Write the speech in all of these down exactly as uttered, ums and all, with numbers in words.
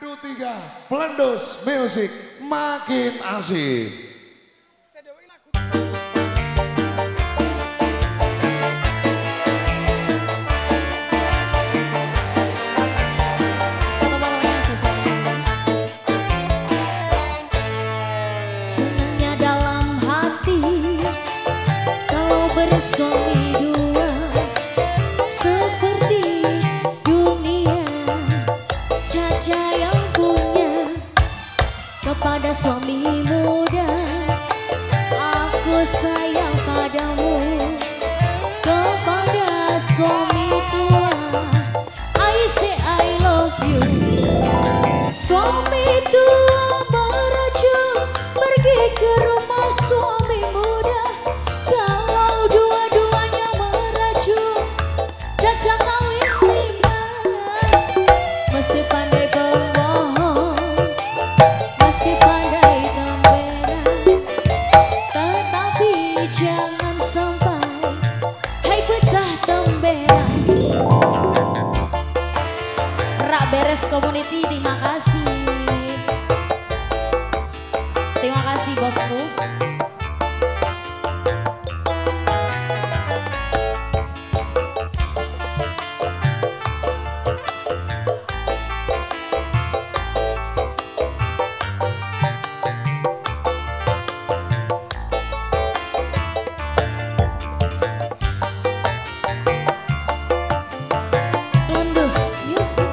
Madu tiga, Plendhuz Music makin asik. Senangnya dalam hati kalau bersuami dua, seperti dunia Caca yang punya kepada suami muda. Aku sayang padamu kepada suami tua. I say I love you. Suami tua merajuk pergi ke rumah suami muda. Kalau dua-duanya merajuk, Caca kawin lima. Mesti pandai berbohong, mesti pandai gembira, tetapi jangan sampai hai pecah temberan. Rak beres community, terima kasih. Terima kasih bosku. Plendhuz Music.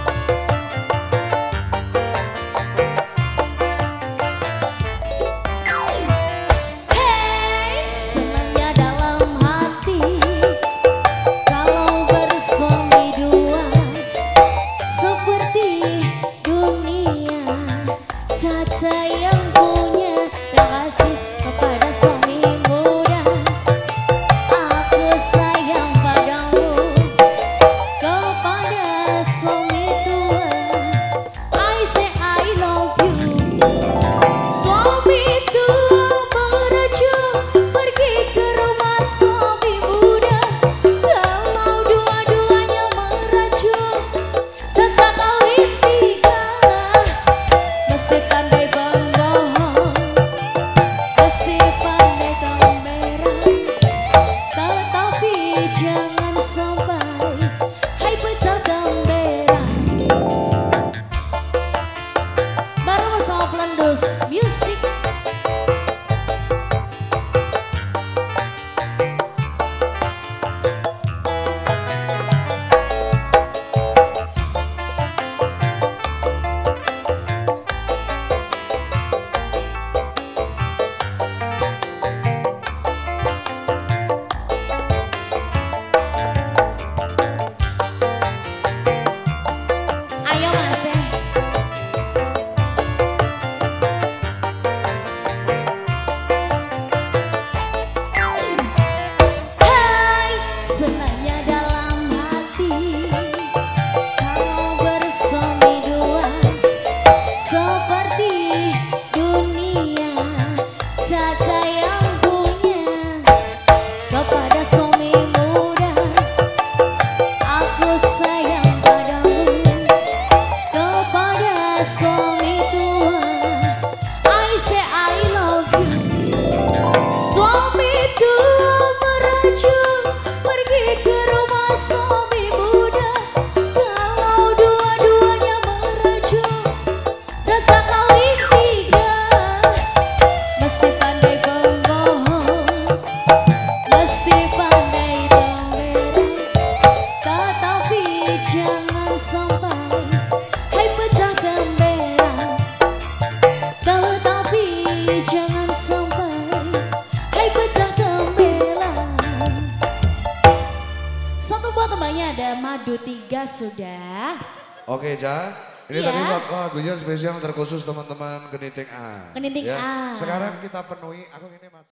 Hey, senangnya dalam hati kalau bersuami dua, seperti dunia Caca yang punya. Terima kasih kepada suami muda. Aku sayang padamu kepada suami tua. I say I love you. Suami tua merajuk pergi ke rumah suami muda. Kalau dua-duanya merajuk, Caca kawin tiga. Mesti pandai berbohong, mesti pandai gembira, tetapi jangan sampai hai pecah temberan. Baru bersama Plendhuz Music. Ayo Mas eh. Hai, senangnya dalam hati kalau bersuami dua, seperti dunia Caca yang punya kepada suami muda. Aku sayang padamu kepada suami tua. I say I love you. Suami tua merajuk pergi ke rumah suami muda. Kalau dua-duanya merajuk, Caca kawin tiga. Mesti pandai berbohong, mesti pandai gembira, tetapi jangan sampai hai pecah temberan. Tetapi jangan sampai hai pecah temberan. Satu buat temannya ada Madu tiga sudah. Oke Ca, ini Iya. tadi lagunya spesial terkhusus teman-teman Geniting A. Geniting A. Sekarang kita penuhi, aku ini